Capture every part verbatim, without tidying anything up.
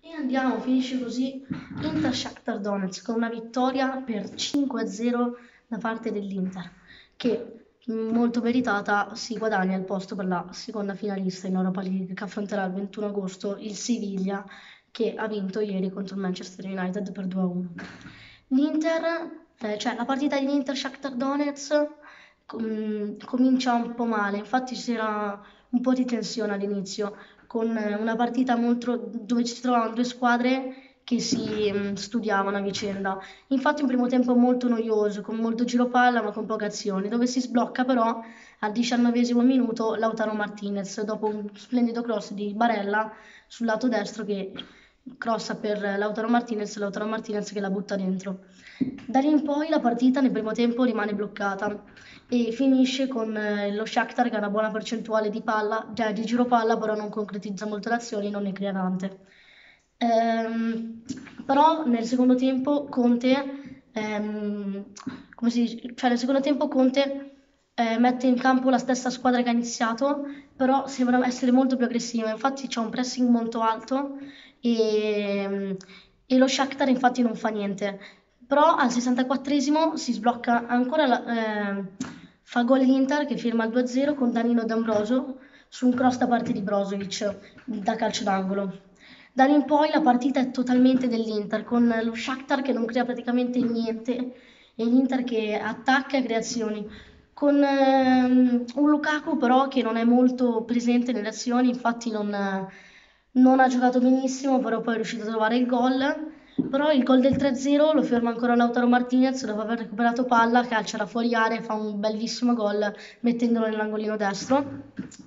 E andiamo, finisce così Inter Shakhtar Donetsk con una vittoria per cinque a zero da parte dell'Inter, che molto meritata si guadagna il posto per la seconda finalista in Europa League che affronterà il ventuno agosto il Siviglia che ha vinto ieri contro il Manchester United per due a uno. L'Inter, eh, cioè la partita di Inter Shakhtar Donetsk com- comincia un po' male, infatti c'era un po' di tensione all'inizio con eh, una partita molto, dove ci si trovavano due squadre che si mm, studiavano a vicenda. Infatti un primo tempo molto noioso, con molto giro palla ma con poche azioni, dove si sblocca però al diciannovesimo minuto Lautaro Martinez dopo un splendido cross di Barella sul lato destro che crossa per Lautaro Martinez, Lautaro Martinez che la butta dentro. Da lì in poi la partita nel primo tempo rimane bloccata e finisce con eh, lo Shakhtar che ha una buona percentuale di palla, cioè di giro palla, però non concretizza molto le azioni, non ne crea tante. Ehm, però nel secondo tempo Conte, ehm, come si dice, cioè nel secondo tempo Conte eh, mette in campo la stessa squadra che ha iniziato, però sembra essere molto più aggressiva, infatti c'è un pressing molto alto e, e lo Shakhtar infatti non fa niente. Però al sessantaquattresimo si sblocca ancora, la, eh, fa gol l'Inter che firma il due a zero con Danilo D'Ambrosio su un cross da parte di Brozovic da calcio d'angolo. Da lì in poi la partita è totalmente dell'Inter, con lo Shakhtar che non crea praticamente niente e l'Inter che attacca e crea azioni. Con ehm, un Lukaku però che non è molto presente nelle azioni, infatti non, non ha giocato benissimo, però poi è riuscito a trovare il gol. Però il gol del tre a zero lo ferma ancora Lautaro Martinez dopo aver recuperato palla, calcia da fuori area e fa un bellissimo gol mettendolo nell'angolino destro.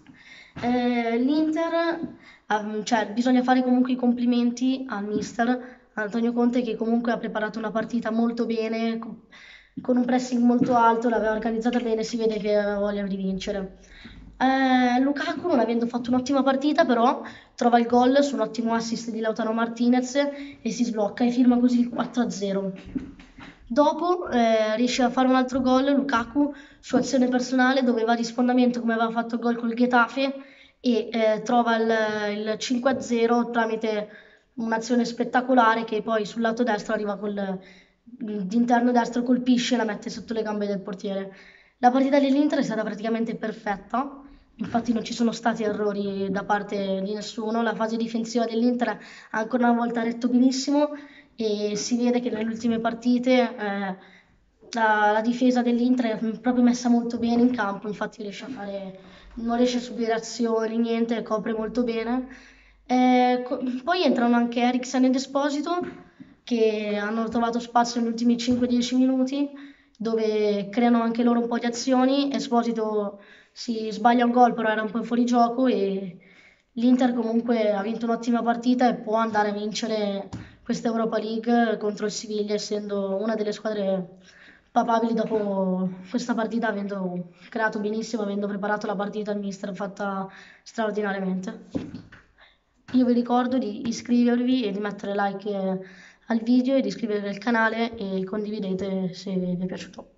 Eh, L'Inter, ehm, cioè bisogna fare comunque i complimenti al mister Antonio Conte che comunque ha preparato una partita molto bene, co- con un pressing molto alto, l'aveva organizzata bene, si vede che aveva voglia di vincere. Eh, Lukaku, non avendo fatto un'ottima partita, però trova il gol su un ottimo assist di Lautaro Martinez e si sblocca e firma così il quattro a zero. Dopo eh, riesce a fare un altro gol, Lukaku, su azione personale, dove va di sfondamento come aveva fatto il gol col Getafe e eh, trova il, il cinque a zero tramite un'azione spettacolare che poi sul lato destro arriva col d'interno destro, colpisce e la mette sotto le gambe del portiere. La partita dell'Inter è stata praticamente perfetta, infatti non ci sono stati errori da parte di nessuno, la fase difensiva dell'Inter ha ancora una volta retto benissimo e si vede che nelle ultime partite eh, la, la difesa dell'Inter è proprio messa molto bene in campo, infatti riesce a fare, non riesce a subire azioni, niente, copre molto bene. Eh, co- poi entrano anche Eriksen ed Esposito che hanno trovato spazio negli ultimi cinque dieci minuti dove creano anche loro un po' di azioni. Esposito si sbaglia un gol, però era un po' fuori gioco e l'Inter comunque ha vinto un'ottima partita e può andare a vincere questa Europa League contro il Siviglia, essendo una delle squadre papabili dopo questa partita, avendo creato benissimo, avendo preparato la partita, il mister fatta straordinariamente. Io vi ricordo di iscrivervi e di mettere like eh, al video e di iscrivervi al canale e condividete se vi è piaciuto.